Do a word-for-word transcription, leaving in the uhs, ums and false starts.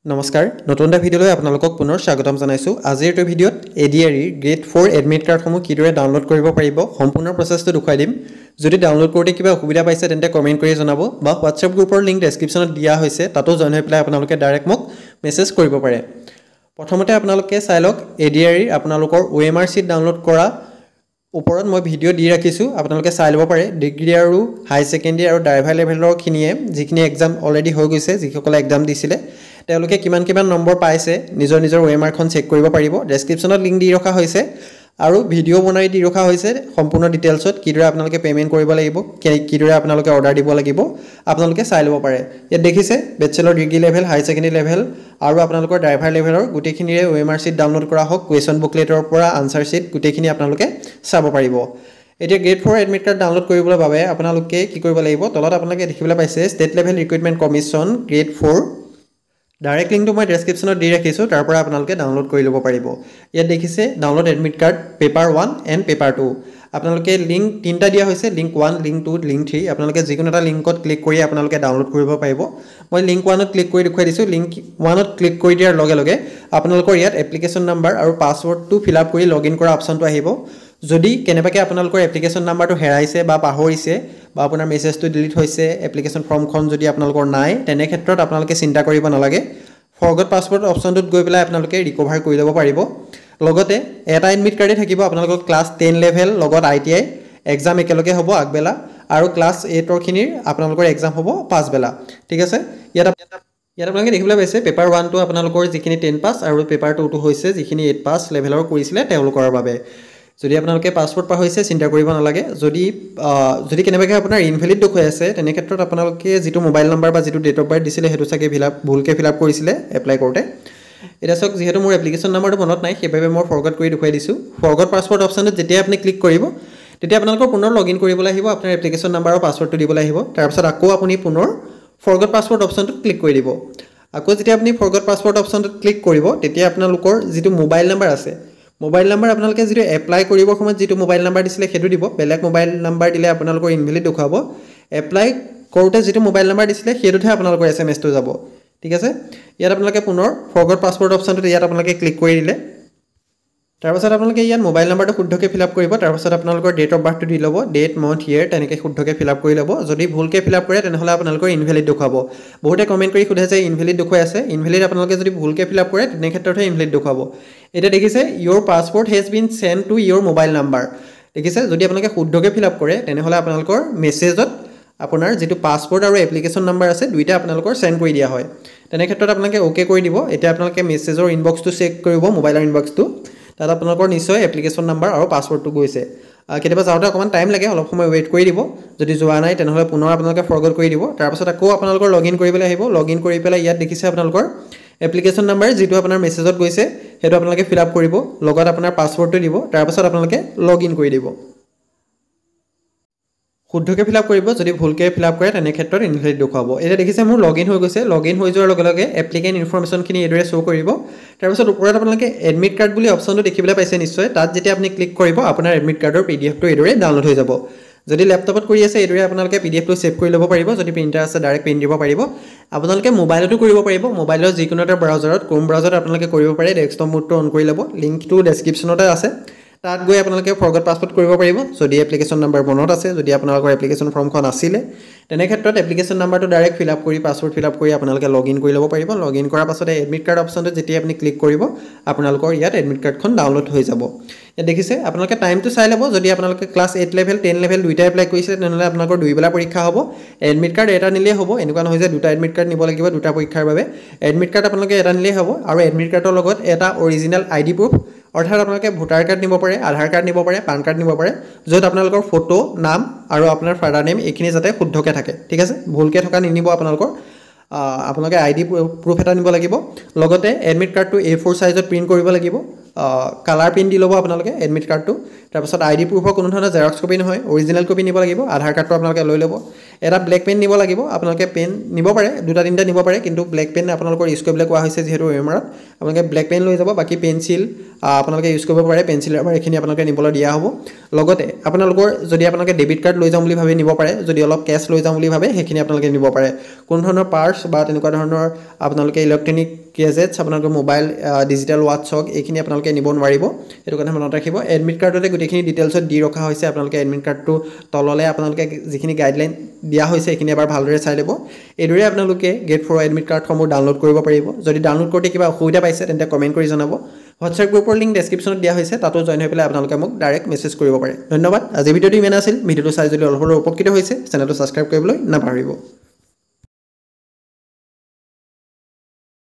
নমস্কাৰ নতুন এটা ভিডিঅলৈ আপোনালোকক পুনৰ স্বাগতম জনাইছো আজিৰ এই ভিডিঅত এডিআৰই গ্ৰেড four এডমিট কাৰ্ডসমূহ কিদৰে ডাউনলোড কৰিব পাৰিব সম্পূৰ্ণ প্ৰচেছটো দেখুৱাই দিম যদি ডাউনলোড কৰোঁতে কিবা অসুবিধা পাইছে তেন্তে কমেন্ট কৰি জনাব বা WhatsApp গ্ৰুপৰ লিংক ডেসক্ৰিপচনত দিয়া হৈছে তাতো জয়েন হৈ পেলাই আপোনালোকে ডাইৰেক্ট মোক মেছেজ কৰিব পাৰে প্ৰথমতে আপোনালোকে চাই লওক এডিআৰই আপোনালোকৰ ওএমআৰ শীট ডাউনলোড কৰা ওপৰত মই ভিডিঅ দি ৰাখিছো আপোনালোকে চাই লব পাৰে ডিগ্ৰী আৰু হাই সেকেন্ডাৰী আৰু ড্ৰাইভাৰ লেভেলৰ খিনিয়ে যিখিনি এক্সাম অলৰেডি হৈ গৈছে যিসকলে এক্সাম দিছিলে তেওঁলোকে কিমান কিমান নম্বৰ পাইছে নিজৰ নিজৰ ওএমআৰ খন চেক কৰিব পাৰিব ডেসক্ৰিপচনত লিংক দি ৰখা হৈছে আৰু ভিডিঅ বনাই দি ৰখা হৈছে সম্পূৰ্ণ ডিটেইলছত কিদৰে আপোনালোকে পেমেন্ট কৰিব লাগিব কিদৰে আপোনালোকে অৰ্ডাৰ দিব লাগিব আপোনালোকে চাই লব পাৰে ইয়াত দেখিছে bachelor degree level high secondary level আৰু আপোনালোকৰ ড্ৰাইভাৰ লেভেলৰ গুটেখিনিৰে ওএমআৰ শীট ডাউনলোড কৰা হওক কোৱেশ্চন বুকলেটৰ পৰা আনসাৰ শীট গুটেখিনি আপোনালোকে চাব পাৰিব এতিয়া grade four admit card download কৰিবলৈ বাবে আপোনালোকে কি কৰিব লাগিব তলত আপোনালোকে দেখিবলৈ পাইছে state level recruitment commission grade four direct লিংকটো মই ডেসক্ৰিপচনত দি ৰাখিছো তাৰ পৰা আপোনালোকে ডাউনলোড কৰি ল'ব পাৰিব ইয়াত দেখিছে download admit card paper one and paper two আপোনালোকে লিংক তিনটা দিয়া হৈছে link one link two link three আপোনালোকে যিকোনো এটা লিংকত ক্লিক কৰি আপোনালোকে ডাউনলোড কৰিব পাৰিব মই লিংক one ত ক্লিক কৰি দেখুৱাই দিছো লিংক one ত ক্লিক কৰি দিয়াৰ লগে লগে আপোনালোকৰ ইয়াত এপ্লিকেশন নাম্বাৰ আৰু পাছৱৰ্ডটো ফিল আপ কৰি লগইন কৰা অপচনটো আহিব যদি কেনেবাকে আপোনালোকৰ এপ্লিকেশন নাম্বাৰটো হেৰাইছে বা পাহৰিছে বা আপোনাৰ মেছেজটো ডিলিট হৈছে এপ্লিকেশন ফৰ্মখন যদি আপোনালোকৰ নাই তেনে ক্ষেত্ৰত আপোনালোকে চিন্তা কৰিব নালাগে ফৰগট পাছৱৰ্ড অপচনটোত গৈ পেলাই আপোনালোকে ৰিকভাৰ কৰি ল'ব পাৰিব লগতে এটা এডমিট কাৰ্ডে থাকিব আপোনালোকৰ ক্লাছ ten লেভেল লগত আইটিআই এক্সাম একেলগে হ'ব আগবেলা আৰু ক্লাছ eight ৰ খিনিৰ আপোনালোকৰ এক্সাম হ'ব পাছবেলা ঠিক আছে ইয়াত ইয়াত আপোনালোকে দেখিবলৈ পাইছে পেপাৰ one টো আপোনালোকৰ যিখিনি ten পাছ আৰু পেপাৰ two টো হৈছে যিখিনি eight পাছ লেভেলৰ কৰিছিলে তেওঁলোকৰ বাবে যদি আপোনালোকে পাছৱৰ্ড পাৰ হৈছে চিন্তা কৰিব নালাগে যদি যদি কেনেবাকে আপোনাৰ ইনভ্যালিড দেখুৱাই আছে তেনে ক্ষেত্ৰত আপোনালোকে যেটো মোবাইল নম্বৰ বা যেটো ডেট অফ বাৰ্থ দিছিলে হেতু চাগে ফিল আপ ভুলকে ফিল আপ কৰিছিলে এপ্লাই কৰোতে এটা সক যেহেতু মোৰ এপ্লিকেশন নম্বৰটো মনত নাই সেইভাবে মই ফৰগট কৰি দেখুৱাই দিছো ফৰগট পাছৱৰ্ড অপচনত যেতিয়া আপুনি ক্লিক কৰিব তেতিয়া আপোনালোকৰ পুনৰ লগইন কৰিবলৈ আহিব আপোনাৰ এপ্লিকেশন নম্বৰ আৰু পাছৱৰ্ডটো দিবলৈ আহিব তাৰ পিছত আকৌ আপুনি পুনৰ ফৰগট পাছৱৰ্ড অপচনটো ক্লিক কৰি দিব আকৌ যেতিয়া আপুনি ফৰগট পাছৱৰ্ড অপচনটো ক্লিক কৰিব তেতিয়া আপোনালোকৰ যেটো মোবাইল নম্বৰ আছে মোবাইল নম্বৰ আপোনালোকে যেটো এপ্লাই কৰিব সময়ত যেটো মোবাইল নম্বৰ দিছিলে হেতু দিব বেলেগ মোবাইল নম্বৰ দিলে আপোনালোকৰ ইনভ্যালিড দেখাব এপ্লাই কৰোতে যেটো মোবাইল নম্বৰ দিছিলে হেতুহে আপোনালোকৰ এছএমএছ টো যাব ঠিক আছে ইয়াত আপোনালোকে পুনৰ ফৰগট পাছৱৰ্ড অপচনটো ইয়াত আপোনালোকে ক্লিক কৰি দিলে তাৰ পাছত আপোনালোকে ইয়াত মোবাইল নম্বৰটো শুদ্ধকৈ ফিল আপ কৰিব তাৰ পাছত আপোনালোকৰ ডেট অফ বাৰ্থটো দি ল'ব ডেট মান্থ ইয়াৰ তেনেকৈ শুদ্ধকৈ ফিল আপ কৰি ল'ব যদি ভুলকৈ ফিল আপ কৰে তেনেহলে আপোনালোকৰ ইনভ্যালিড দেখাব বহুতে কমেন্ট কৰি সুধে যে ইনভ্যালিড দেখুৱাই আছে ইনভ্যালিড আপোনালোকে যদি ভুলকৈ ফিল আপ কৰে তেনে ক্ষেত্ৰতহে ইনভ্যালিড দেখাব এটা দেখিছে your password has been sent to your mobile number দেখিছে যদি আপোনালোকে শুদ্ধকৈ ফিল আপ কৰে তেনেহলে আপোনালোকৰ মেছেজত আপোনাৰ যেটো পাছপোৰ্ট আৰু এপ্লিকেশন নম্বৰ আছে দুইটা আপোনালোকৰ সেন্ড কৰি দিয়া হয় তেনে ক্ষেত্ৰত আপোনালোকে ওকে কৰি দিব এটা আপোনালোকে মেছেজৰ ইনবক্সটো চেক কৰিব মোবাইলৰ ইনবক্সটো তাত আপোনালোকৰ নিশ্চয় এপ্লিকেশন নম্বৰ আৰু পাছৱৰ্ডটো গৈছে কেতিয়াবা যাওঁতে অকমান টাইম লাগে অলপ সময় ওয়েট কৰি দিব যদি যোৱা নাই তেনেহলে পুনৰ আপোনালোকে ফৰগট কৰি দিব তাৰ পাছত আকৌ আপোনালোকৰ লগইন কৰিবলৈ আহিব লগইন কৰি পেলাই ইয়াত দেখিছে আপোনালোকৰ এপ্লিকেশন নম্বৰ যেটো আপোনাৰ মেছেজত গৈছে হেতু আপোনালোকে ফিল আপ কৰিব লগত আপোনাৰ পাছৱৰ্ডটো দিব তাৰ পাছত আপোনালোকে লগইন কৰি দিব শুদ্ধকৈ ফিল আপ কৰিব যদি ভুলকৈ ফিল আপ কৰে তেনে ক্ষেত্ৰত ইনভ্যালিড দেখাব এটা দেখিছে মোৰ লগইন হৈ গৈছে লগইন হৈ যোৱাৰ লগে লগে এপ্লিকেন্ট ইনফৰমেশন খিনি এডৰে শো কৰিব তাৰ পাছত ওপৰত আপোনালোকে এডমিট কাৰ্ড বুলি অপচনটো দেখিবলৈ পাইছে নিশ্চয় তাত যেতিয়া আপুনি ক্লিক কৰিব আপোনাৰ এডমিট কাৰ্ডৰ পিডিএফটো এডৰে ডাউনলোড হৈ যাব যদি ল্যাপটপত কৰি আছে এডৰে আপোনালোকে পিডিএফটো সেভ কৰি ল'ব পাৰিব যদি প্ৰিন্টাৰ আছে ডাইৰেক্ট প্ৰিন্ট দিব পাৰিব আপোনালোকে মোবাইলতো কৰিব পাৰিব মোবাইলৰ যিকোনো এটা ব্ৰাউজাৰত ক্ৰোম ব্ৰাউজাৰত আপোনালোকে কৰিব পাৰে ডেস্কটপ মোডটো অন কৰি ল'ব লিংকটো ডেসক্ৰিপচনতে আছে তাত গৈ আপোনালোকে ফৰগট পাছৱৰ্ড কৰিব পাৰিব যদি এপ্লিকেশন নম্বৰ মনত আছে যদি আপোনালোকৰ এপ্লিকেশন ফৰ্মখন আছিলে তেনে ক্ষেত্ৰত এপ্লিকেশন নম্বৰটো ডাইৰেক্ট ফিল আপ কৰি পাছৱৰ্ড ফিল আপ কৰি আপোনালোকে লগইন কৰি ল'ব পাৰিব লগইন কৰাৰ পাছতে এডমিট কাৰ্ড অপচনটো যেতিয়া আপুনি ক্লিক কৰিব আপোনালোকৰ ইয়াত এডমিট কাৰ্ডখন ডাউনলোড হৈ যাব ইয়াত দেখিছে আপোনালোকে টাইমটো চাই ল'ব যদি আপোনালোকে class eight level ten level দুইটা এপ্লাই কৰিছে তেনেহলে আপোনালোকৰ দুইবেলা পৰীক্ষা হ'ব এডমিট কাৰ্ড এটা নিলে হ'ব এনেকুৱা নহয় যে দুটা এডমিট কাৰ্ড নিব লাগিব দুটা পৰীক্ষাৰ বাবে এডমিট কাৰ্ড আপোনালোকে এটা নিলে হ'ব আৰু এডমিট কাৰ্ডৰ লগত এটা অৰিজিনাল আইডি প্ৰুফ অৰ্থাৎ আপোনালোকে ভোটাৰ কাৰ্ড নিব পাৰে আধাৰ কাৰ্ড নিব পাৰে পান কাৰ্ড নিব পাৰে য'ত আপোনালোকৰ ফটো নাম আৰু আপোনাৰ ফাদাৰ নেম এইখিনি যাতে শুদ্ধকৈ থাকে ঠিক আছে ভুলকৈ থকা নিনিব আপোনালোকৰ আপোনালোকে আইডি প্ৰুফ এটা নিব লাগিব লগতে এডমিট কাৰ্ডটো এ four সাইজত প্ৰিন্ট কৰিব লাগিব কালাৰ প্ৰিন্ট দি ল'ব আপোনালোকে এডমিট কাৰ্ডটো তাৰ পাছত আইডি প্ৰুফৰ কোনো ধৰণৰ জেৰক্স কপি নহয় অৰিজিনাল কপি নিব লাগিব আধাৰ কাৰ্ডটো আপোনালোকে লৈ ল'ব এটা ব্লেক পেন নিব লাগিব আপোনালোকে পেন নিব পাৰে দুটা তিনটা নিব পাৰে কিন্তু ব্লেক পেন আপোনালোকৰ ইউজ কৰিবলৈ কোৱা হৈছে যেহেতু ওএমআৰত আপোনালোকে ব্লেক পেন লৈ যাব বাকি পেন্সিল আপোনালোকে ইউজ কৰিব পাৰে পেন্সিল ৰাবাৰ এখিনি আপোনালোকে নিবলৈ দিয়া হ'ব লগতে আপোনালোকৰ যদি আপোনালোকে ডেবিট কাৰ্ড লৈ যাম বুলি ভাবে নিব পাৰে যদি অলপ কেশ লৈ যাম বুলি ভাবে হেখিনি আপোনালোকে নিব পাৰে কোন ধৰণৰ পাৰ্স বা তেনেকুৱা ধৰণৰ আপোনালোকে ইলেক্ট্ৰনিক গেজেটছ আপোনালোকৰ মোবাইল ডিজিটেল ওয়াচ হক এইখিনি আপোনালোকে নিব নোৱাৰিব এটো কথা মনত ৰাখিব এডমিট কাৰ্ডতে গুটেখিনি ডিটেইলছত দি ৰখা হৈছে আপোনালোকে এডমিট কাৰ্ডটো তললে আপোনালোকে যিখিনি গাইডলাইন দিয়া হৈছে এইখিনি এবাৰ ভালদৰে চাই লব এদৰে আপোনালোকে গেট ফ'ৰ এডমিট কাৰ্ডসমূহ ডাউনলোড কৰিব পাৰিব যদি ডাউনলোড কৰোতে কিবা অসুবিধা পাইছে তেন্তে কমেন্ট কৰি জনাব WhatsApp গ্ৰুপৰ লিংক ডেসক্ৰিপচনত দিয়া হৈছে তাতো জয়েন হৈ পেলাই আপোনালোকে মোক ডাইৰেক্ট মেছেজ কৰিব পাৰে ধন্যবাদ আজি ভিডিওটো ইমান আছিল ভিডিওটো চাই যদি অলপ উপকৃত হৈছে চেনেলটো সাবস্ক্ৰাইব কৰিবলৈ নাপাহৰিব